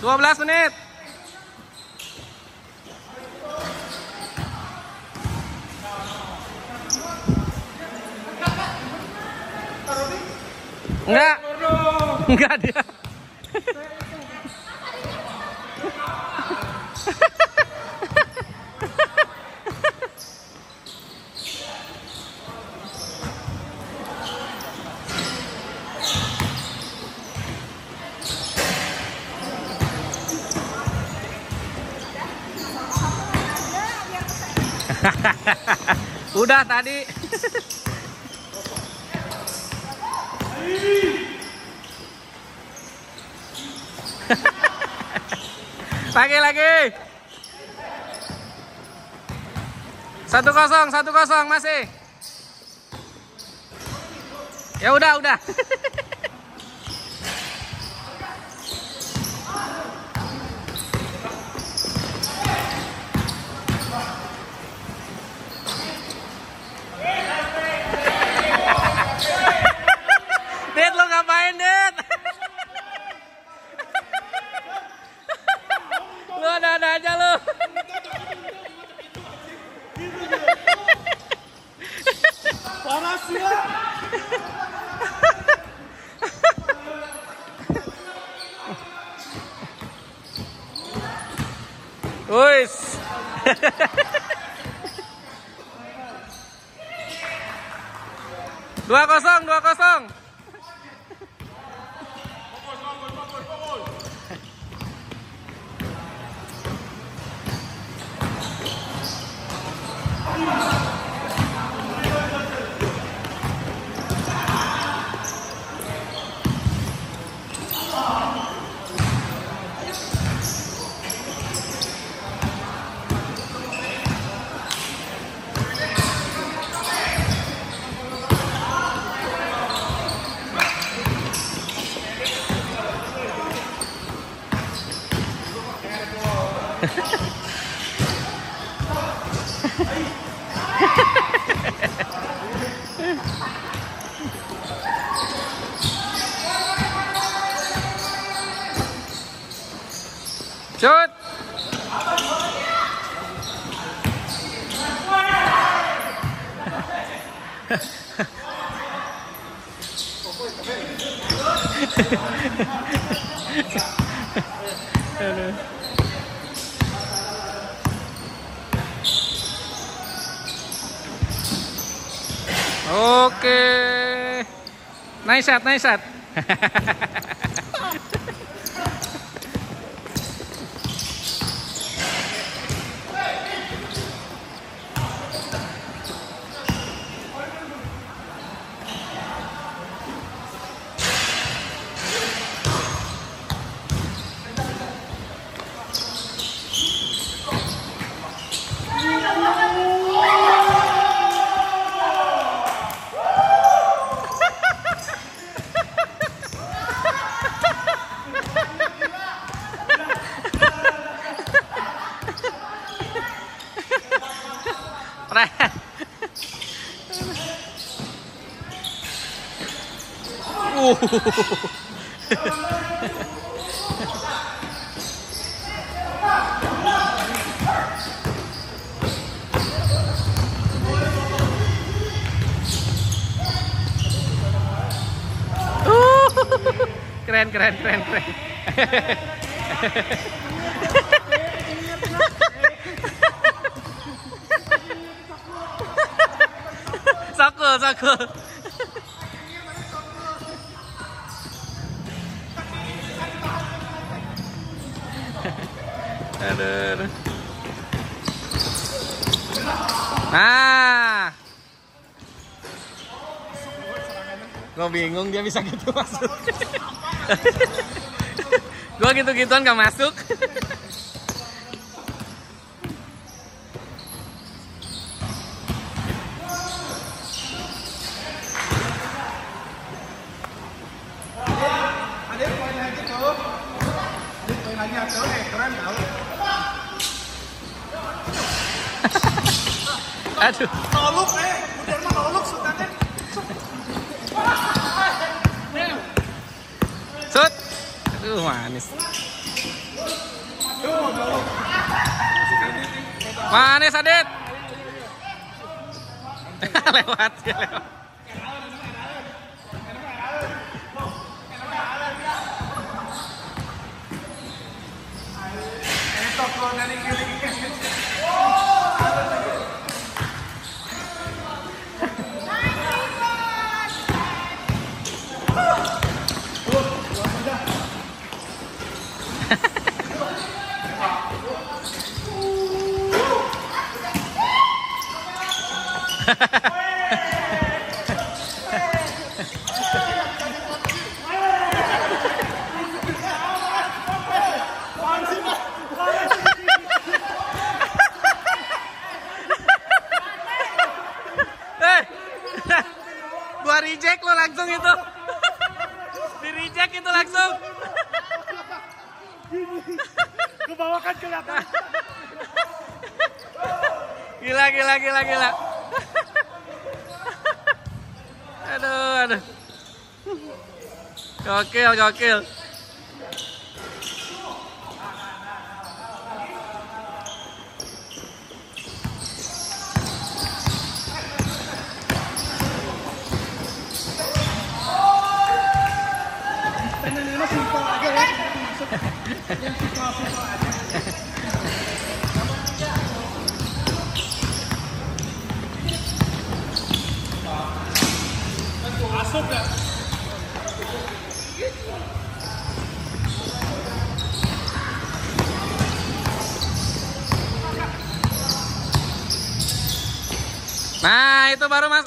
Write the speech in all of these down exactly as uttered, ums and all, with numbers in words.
dua belas menit. Enggak. Enggak dia. Udah tadi. Lagi lagi. Satu kosong, satu kosong masih. Ya udah, udah. Dit, lo ngapain, Dit? Lu ada-ada aja lu. Panas ya. Wis. Dua kosong, dua kosong. Shoot. Oke. Nice shot, nice shot. Uh. Keren, keren, keren, keren. Sakul, sakul. Aduh. Nah, gue bingung dia bisa gitu masuk. Gue gitu-gituan gak masuk. Ada poin lagi tuh. Ada poin lagi atau eh keren tau. Aduh. Noluk eh, udah mah noluk sultannya. Shoot. Aduh, manis. Manis Adit. Lewat ya lewat. Gua reject lo langsung itu. Di reject itu langsung. Kebawakan kelihatan. Gila gila gila gila. Aduh aduh. Gokil gokil. Simpel aja ya. Yang simpel-simpel aja. Masuk ya. Nah, itu baru Mas.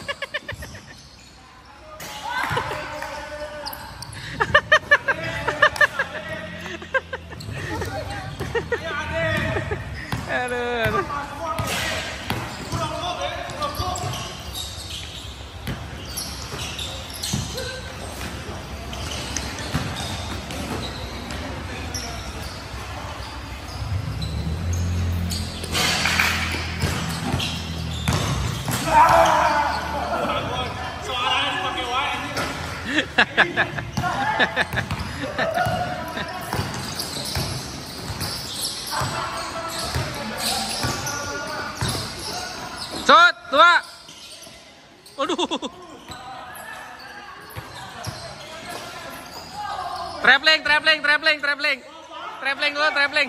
Aduh, aduh. Shot, dua. Aduh. Traveling, traveling, traveling, traveling. Traveling dulu, traveling.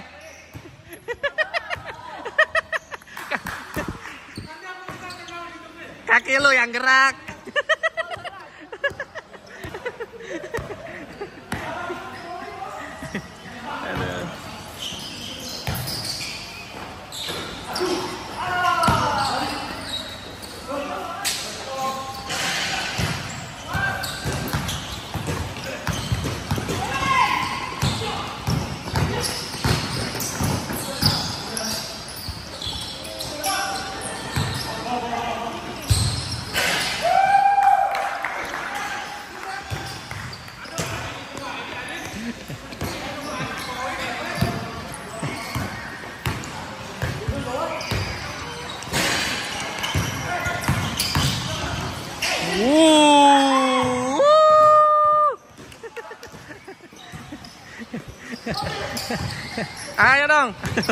Kaki lu yang gerak. Aduh. Wuh. Ayo dong.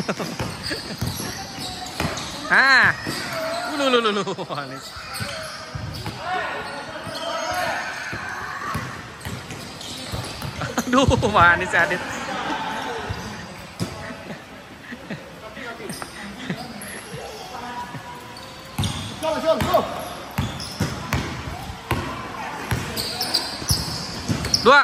Ah. Lu lu lu lu. Manis. Aduh, manis Adit. Go, go, go. Dua.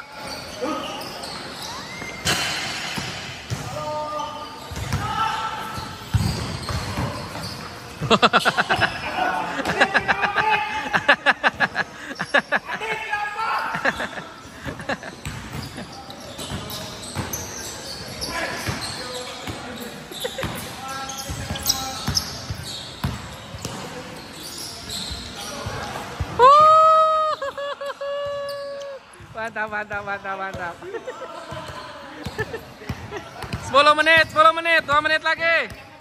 Mantap, mantap, mantap, mantap. sepuluh menit, sepuluh menit, dua menit lagi.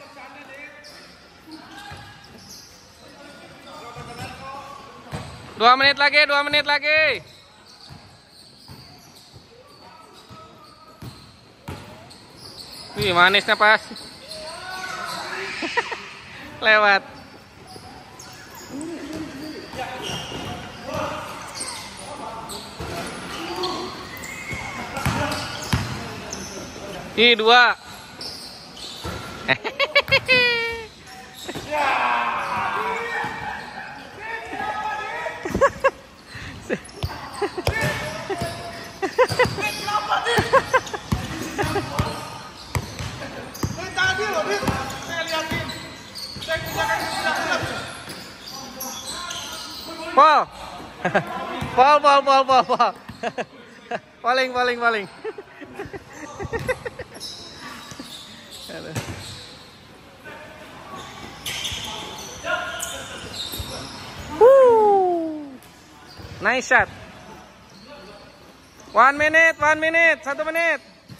dua menit lagi, dua menit lagi. Wih, manisnya pas. Lewat. Ih, dua. Pol. Pol, pol, pol, pol, pol. Paling, paling, paling. Woo. Nice shot. One minute, one minute, satu menit.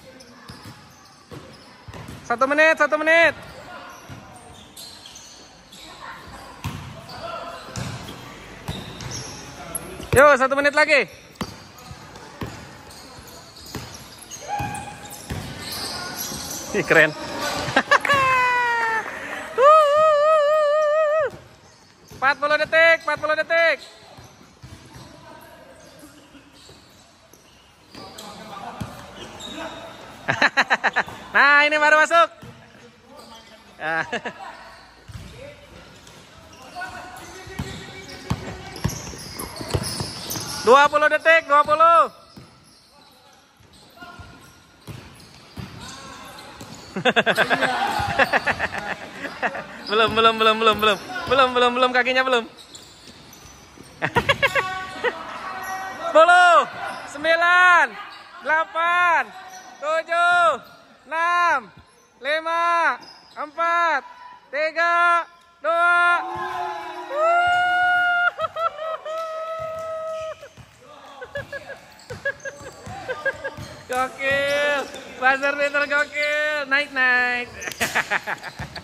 Satu menit, satu menit. Yo, satu menit lagi. Ih, keren. empat puluh detik, empat puluh detik. Nah, ini baru masuk. dua puluh detik, dua puluh. belum, belum, belum, belum, belum. Belum, belum, belum, kakinya belum. sepuluh, sembilan, delapan, tujuh, enam, lima, empat, tiga, dua. Gokil, buzzer beater gokil, naik naik.